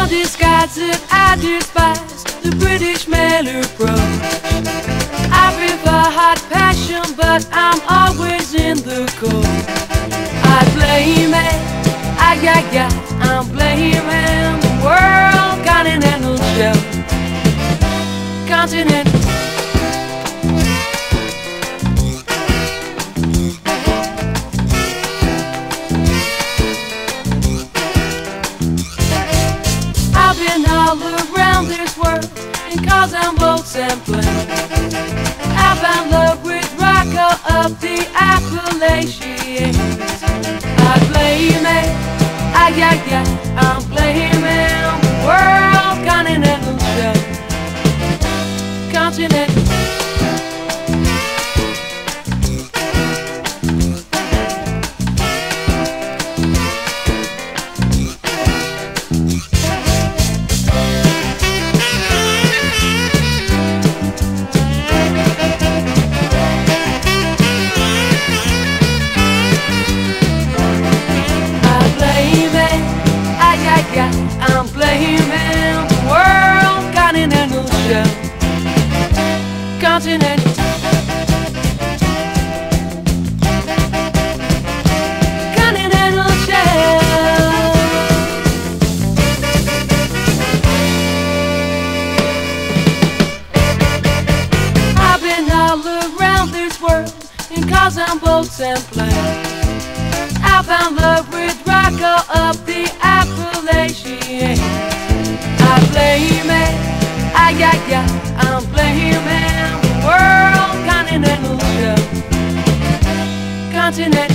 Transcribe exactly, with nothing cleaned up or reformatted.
disguise that I despise the British male approach. I prefer hot passion, but I'm always in the cold. I blame it, I, I, I, I'm blaming the world. Continental shelf, continental. I've been all around this world in cars and boats and planes. I found love with Rocco up the Appalachians. I blame it, I, I, I, I'm blaming the world. Continental shelf, continental. I'm blaming the world. Continental shelf, continental. Continental shelf. I've been all around this world in cars and boats and planes. I found love with Rocco up the Appalachians. I blame it, I, I, I, I'm blaming the world. Continental shelf, continental.